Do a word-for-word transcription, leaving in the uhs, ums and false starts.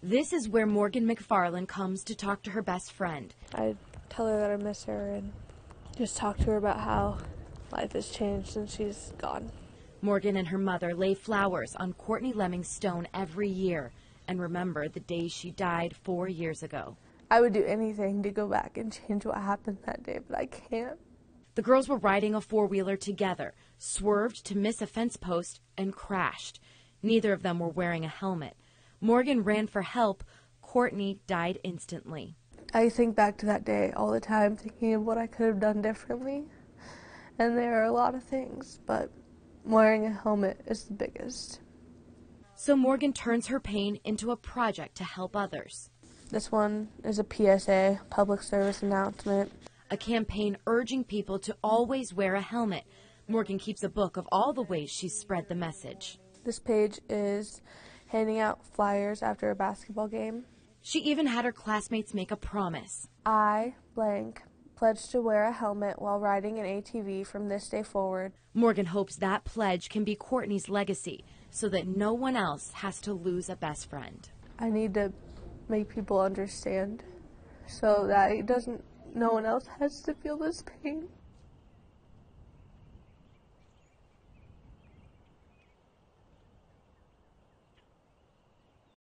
This is where Morgan McFarland comes to talk to her best friend. I tell her that I miss her and just talk to her about how life has changed since she's gone. Morgan and her mother lay flowers on Courtney Lemming's stone every year and remember the day she died four years ago. I would do anything to go back and change what happened that day, but I can't. The girls were riding a four-wheeler together, swerved to miss a fence post, and crashed. Neither of them were wearing a helmet. Morgan ran for help. Courtney died instantly. I think back to that day all the time, thinking of what I could have done differently. And there are a lot of things, but wearing a helmet is the biggest. So Morgan turns her pain into a project to help others. This one is a P S A, public service announcement. A campaign urging people to always wear a helmet. Morgan keeps a book of all the ways she's spread the message. This page is handing out flyers after a basketball game. She even had her classmates make a promise. I, blank, pledge to wear a helmet while riding an A T V from this day forward. Morgan hopes that pledge can be Courtney's legacy so that no one else has to lose a best friend. I need to make people understand so that it doesn't, no one else has to feel this pain.